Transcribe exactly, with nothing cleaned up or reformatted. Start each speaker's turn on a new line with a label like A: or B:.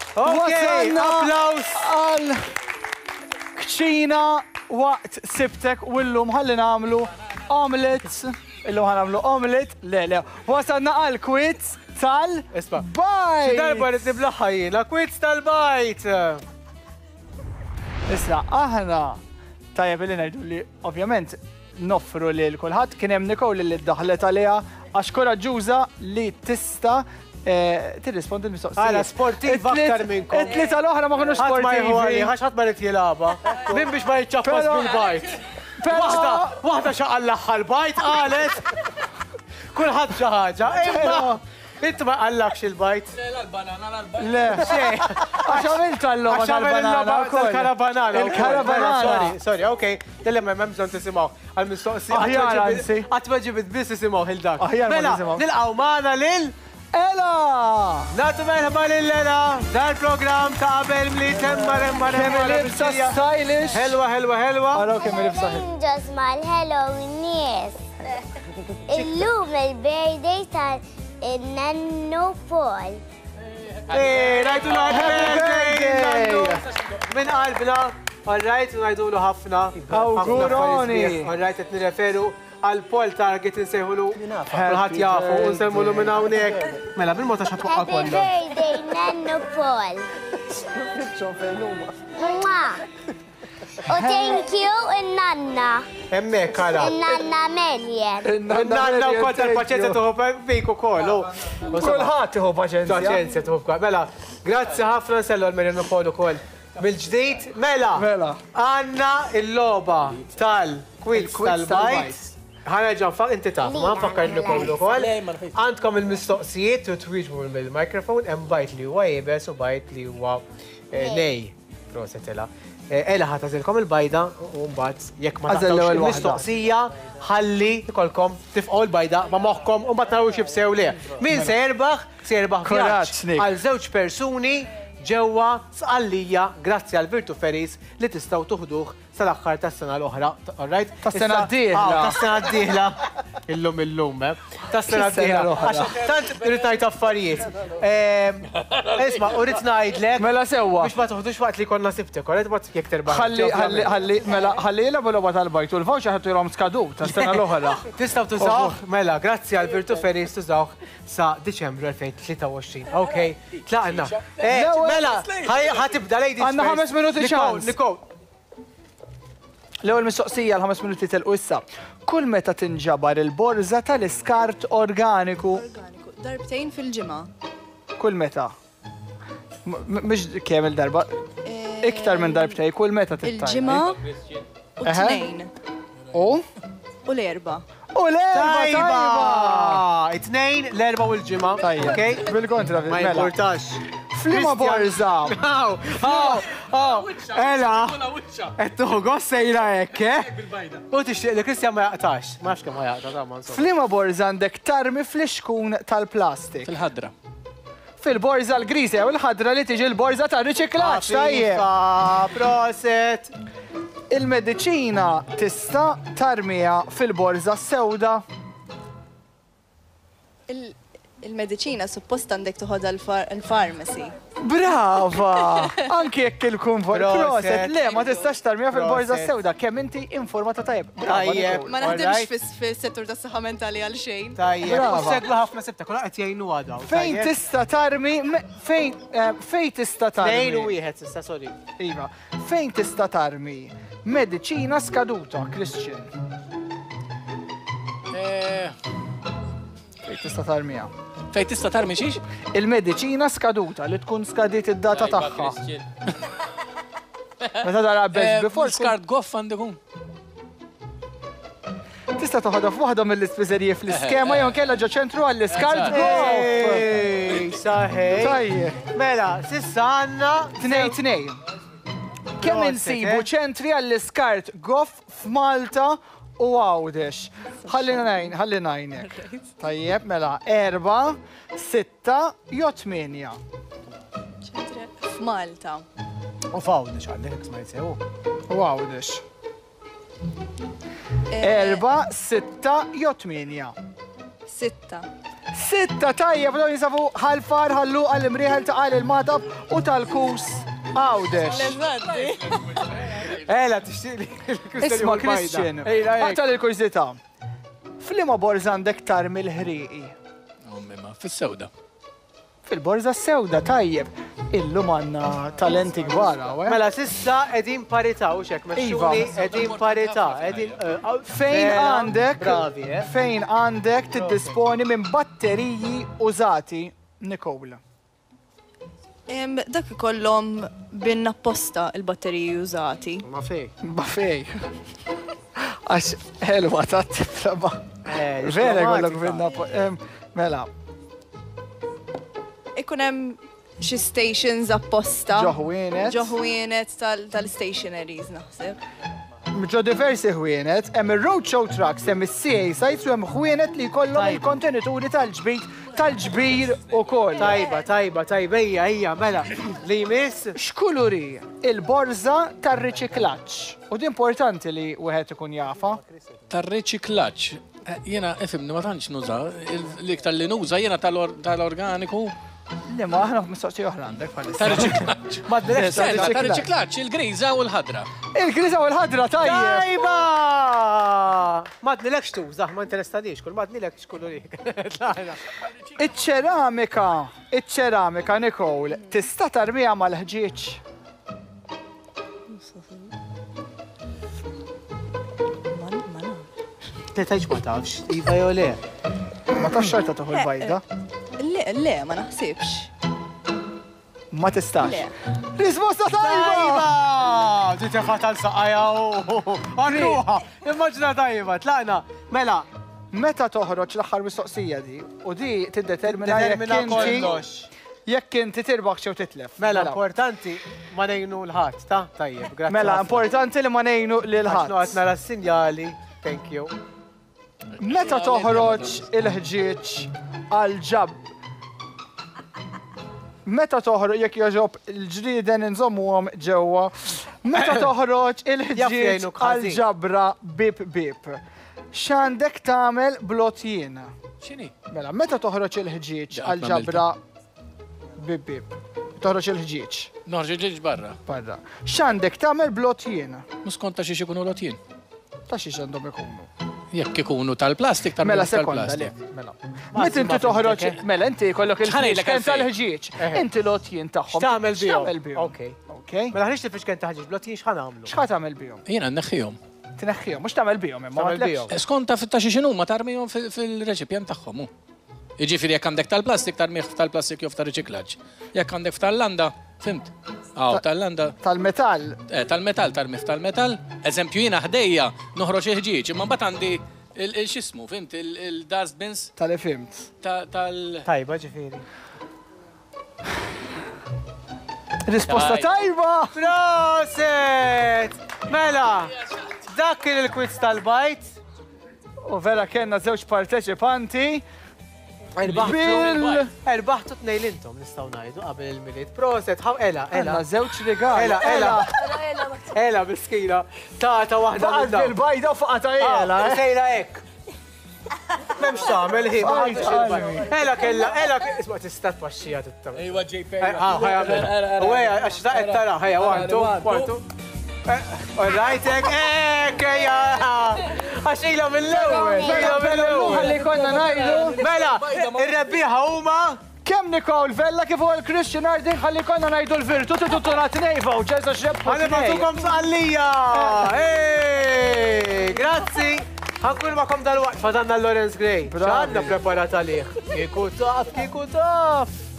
A: Wasalna
B: applaus
A: għal kċina waqt sibtek u llum ħalli nagħmlu omelets. Illum ħanamlu omelet, le le. Wasalna għal quiz tal-bajt.
B: Darba li tibla ħajjina, quiz tal-bajt.
A: Issa, aħna tajjeb li ngħidu li ovvjament noffru li l-kulħadd kien hemm Nicole li ddaħlet għaliha għax koraġġuża li tista' tirrispondi l-mistoqsija.
B: Għala sportiv aktar minnkom.
A: It-tlieta l-oħra ma kinux sportivi.
B: Ħadd ma rid jilagħba. Min biex ma jiċċaffas bil-bajt. Waħda, waħda xaqallaħħa l-bajt qalet. Kulħadd xi ħaġa. Imma inti ma qallakx il-bajt.
C: Le, l-banana, l-banana.
A: Le, xejn. Għax għamilt għall-logħba tal-banana.
B: Il-karabanana.
A: Il-karabanana.
B: Sorry, sorry, okej. Dillem hemm bżonn tisimgħu għall-mistoqsija.
A: Aħjar anzi.
B: Qatt ma ġibit biss isimgħu il-dak.
A: Aħjar ma
B: Mela,
A: nisimgħu.
B: nilqgħu magħna lil
A: Ela!
B: Natu merħba lil-Ela, dal-program ta' qabel mli temma remma
A: Kemm il-libsa stylish.
B: Helwa, helwa, helwa.
A: Araw kemm il-libsa ħelwa.
D: Ninjas mal-Halloween nies. Illum il-birthday tal-Nannu Paul.
B: Eh, rajtu l
A: birthday!
B: Min qalbna, all-right, rajtu l ħafna.
A: Awguroni.
B: All-right, qed nirreferu għal Paul Target insejħulu kulħadd jafu u nsemmulu minn hawnhekk. Mela bil-mod għax ħatwaqqa
D: Happy
B: kollha.
D: birthday, Nannu Paul. Mwah. U thank you, in-nanna.
B: Hemmhekk kara.
D: In-nanna Meljen.
B: Nanna wkoll tal-paċenzja tuħu fik ukoll.
A: Kulħadd tieħu paċenzja.
B: Paċenzja tuħu f'kol. Mela, grazzi ħafna nsellu għal-Merjen ukoll ukoll. Bil-ġdid, mela,
A: Mela.
B: għandna il-logħba tal-quiz tal-bajt. ħanerġa' nfaq inti taf, ma nfakkar ukoll ukoll. Għandkom il-mistoqsijiet u twieġbu mill-mikrofon hemm bajt li huwa jibes u bajt li huwa nej. Proset Ela. Ela ħatażilkom il-bajda u mbagħad jekk ma tagħtux il-mistoqsija ħalli ikolkom tifqgħu l-bajda ma' moħħkom u ma tnawux jibsew leh. Min se jerbaħ? Se jerbaħ vjaġġ għal żewġ persuni ġewwa Sqallija grazzi għal Virtu Ferries li tistgħu tuħduh sal-aħħar tas-sena l-oħra, alright?
A: Tas-sena d-dieħla.
B: Tas-sena d-dieħla. Illum illum, eh? Tas-sena d-dieħla. Tant irid ngħid affarijiet. Isma' u rrid ngħidlek.
A: Mela sewwa.
B: Biex ma toħdux waqt li konna sibtek, orret ma jekk terbaħ.
A: Ħalli ħalli ħalli mela ħalli jilgħbu l-logħba tal-bajt u l-vawċa ħadd ilhom skadu tas-sena l-oħra.
B: Tistgħu tużawh, mela, grazzi għal Virtu Ferries tużawh sa Diċembru elfejn tlieta u għoxrin. Okej, tlaqna. Mela, ħatibda lejdi.
A: Għandna ħames minuti ċans.
B: Nikol.
A: L-ewwel mistoqsija l-ħames minuti telqu issa. Kull meta tinġabar il-borża tal-iskart organiku?
E: Darbtejn fil-ġimgħa.
A: Kull meta? Mhux kemm il-darba? Iktar minn darbtejn, kull meta tittajn.
E: Il-ġimgħa u tnejn.
A: U?
E: U l-erba'.
A: U l-erba tajba!
B: It-tnejn, l-erba u l-ġimgħa.
A: Tajja. Bil-kontra,
B: ma jimportax.
A: Flima borza!
B: Aw, aw, aw, Ela! Qed tuħu gost sejra hekk, eh? U tixtieq li Kristjan ma jaqtax. Ma nafx kemm ma jaqta' ta' ma
A: Flima borza għandek tarmi fl-ixkun tal-plastik.
C: Fil-ħadra.
A: Fil-borza l-griża u l-ħadra li tiġi l-borza tar-riċiklaġġ tajjeb.
B: Proset!
A: Il-mediċina tista' tarmija fil-borza sewda.
E: Il-mediċina suppost għandek toħodha l-farmacy.
A: Brava! Anki jekk il-kun
B: Proset.
A: proset, le, ma tistax tarmija fil-borza sewda, kemm inti informata tajjeb.
B: Tajjeb.
E: Ma naħdimx fis-settur tas-saħħa mentali għal xejn.
B: Tajjeb.
A: Brava.
B: U segla ħafna sebta, kolla qed jgħinu għadaw.
A: Fejn tista' tarmi, fejn fejn tista' tarmi?
B: Tnejn u wieħed issa, sorry.
A: Iva, fejn tista' tarmi? Mediċina skaduta, Christian. Fejn tista' tarmija?
C: Fejn tista' tarmi xiex?
A: Il-mediċina skaduta li tkun skadit id-data tagħha. Meta dara best before.
C: Skart goff għandekun.
A: Tista' toħodha f'waħda mill-ispiżeriji fl-iskema jew kellha ġo ċentru għall-iskart goff.
B: Ej, saħej.
A: Tajjeb.
B: Mela, sissa għandna
A: Tnej tnej. Kemm insibu ċentri għall-iskart goff f'Malta u għawdex. Ħalli najn, ħalli najnek. Tajjeb, mela, erba, sitta, jo tminja.
E: F'Malta.
B: U fawdex għandek, ma jitsew.
A: U għawdex. Erba, sitta, jo tminja.
E: Sitta.
A: Sitta tajjeb, dawn jisabu ħalfar, ħallu għal-imriħel ta' għal-il-matab u tal-kus għawdex.
B: Ela, tixtiqli.
A: Isma, Christian, għatal il-kurzita. Flima borza għandek tar mill-ħriqi?
C: Ummi ma, fis-sewda.
A: Fil-borza s-sewda, tajjeb. Illum għanna talenti gbara, għu.
B: Mela, sissa edin parita, u xek, meċċuni edin parita, edin.
A: Fejn għandek,
B: Bravi, eh?
A: fejn għandek tiddisponi minn batteriji użati, Nikola.
E: Em, Dak ikollhom bin apposta il-batteriji użati.
B: Ma fej.
A: Ba fej. Għax, helwa ta' tifla ba.
B: Eh,
A: Vera
B: diplomatika.
A: kollok binna. Mela,
E: Ikun hemm xi stations apposta.
A: ġoħwienet.
E: Ġoħwienet tal-stationaries naħseb.
A: ġo diversi ħwienet, hemm il-roadshow trucks, hemm il-C A sites u hemm ħwienet li jkollhom il-kontenituri tal-ġbir tal-ġbir ukoll.
B: Tajba, tajba, tajba, ejja, ejja, mela. Li jmiss?
A: X'kuluri il-borza tar-riċiklaġġ. U di importanti li wieħed ikun jafa.
C: Tar-riċiklaġġ. Jena, efimni, ma tantx nuża. L-iktar li nuża jena tal-organiku.
A: Li ma aħna mistoqsi oħra għandek bħalissa.
C: Tar-riċiklaġġ.
A: Maddex
C: Tar-riċiklaġġ, il-griża u l-ħadra.
A: Il-griża u l-ħadra tajjeb.
B: Tajba! Madni lek xtuża, ma interestadix, kull madni lek xkullu li.
A: Iċ-ċeramika, iċ-ċeramika, Nicole, tista' tarmija mal-ħġieġ.
B: Li tajġ ma tafx, iva jew le.
A: Ma tax xorta tuħu l-bajda.
E: Le, le, ma naħsibx.
A: Ma tistax.
E: Le.
A: Risposta tajba!
B: Tajba! Ġiet fatal saqajja u għannuħa. Immaġna tajba, tlaqna. Mela,
A: Meta toħroġ l-aħħar mistoqsija di, u di tiddetermina
B: determina
A: jekk
B: kollox.
A: inti jekk inti tirbaħ xew titlef.
B: Mela, importanti ma nejnu l-ħadd, ta' tajjeb, grazzi.
A: Mela,
B: ħafna.
A: importanti li ma nejnu lil
B: Għax
A: ħadd.
B: noqgħod nara s-sinjali, thank you.
A: Meta toħroġ il-ħġieġ għal-ġab. Meta toħroġ jekk joġob il-ġrieden inżommuhom ġewwa. Meta toħroġ il-ħġieġ
B: jgħinu kħażin.
A: għal-ġabra bib bib. X'għandek tagħmel blotjien?
C: X'inhi?
A: Mela, meta toħroġ il-ħġieġ
C: Daqqa
A: għal-ġabra bib bib. Toħroġ il-ħġieġ
C: Norġi ġiġ barra.
A: barra. X'għandek tagħmel blotjien?
C: Mus konta xiex ikunu lotjien.
A: Ta' xiex għandhom ikunu.
C: Jekk ikunu tal-plastik, tal
A: Mela sekonda li.
C: tal-plastik.
A: Mela. Meta inti toħroġ, mela inti kollok
C: X'ħanejlek
A: il-ħġieġ kemm
C: għalfejn?
A: tal-ħġieġ. Inti lotjien tagħhom.
B: X'tagħmel bihom?
A: X'tagħmel bihom?
B: Okej.
A: Okej?
B: Mela ħniex tifix kien taħġiġ blottin x'ħan għamlu.
A: X'ħat tagħmel bihom?
C: Jena nneħħihom.
A: Tineħħihom, mhux tagħmel bihom imma
B: Tagħmel
A: għadlek-
B: bihom.
C: Skonta fit-ta xinu ma tarmihom fil-reċipjent tagħhom. hu. Jiġifieri jekk għandek tal-plastik tarmih tal-plastik jew tar-riċiklaġġ. Jekk għandek f'Tallanda, fimt? Aw, Tallanda,
A: Tal-metall.
C: eh, tal-metall tarmih tal-metall. Eżempju jiena ħdejja noħroġ il-ħġieġ, imma mbagħad għandi il-xismu, fimt, il-dustbins
A: Tal-fimt.
C: tal.
B: Tajba ġifieri.
A: Risposta
C: Tajba.
A: tajba!
B: Proset! Mela, dak kien il-quiz tal-bajt.
A: U vera kellna żewġ parteċipanti. Bil-
B: Erbaħtu t-nejl intom nistaw najdu qabel il-miliet. Proset, ħaw ela, ela.
A: Għanna żewġ rigali.
B: Ela, ela. Ela, biskina. Ta' ta' wahda
A: Faqat
B: minna.
A: bil-bajda u faqat għajela.
B: Ah, sejra ek. Memx tagħmel ħin. ma
A: Fajt,
B: ħadx il-bajt. Ela kella, ela isma' tista' tpaxxija tittam.
C: Ejwa ġej
B: Ah, ħajja. U għeja, għax ta' tara, ħajja, one, two, one, two. Orrajtek, ek, ejja. Għax ila mill-ewwel, ila mill-ewwel.
A: Ħalli konna najdu.
B: Mela, ir-rebbieħa huma
A: Kem Nicole Vella kif huwa l-Christian Harding ħalli konna najdu l-virtu titu tunat nejfa u ġezza xrebħu.
B: ħanibatukom sqallija. Ej, grazzi. Ħankun ma'kom dal-waqt fadanna Lawrence Gray. ċadna preparat għalih. Kiku taf, kiku taf.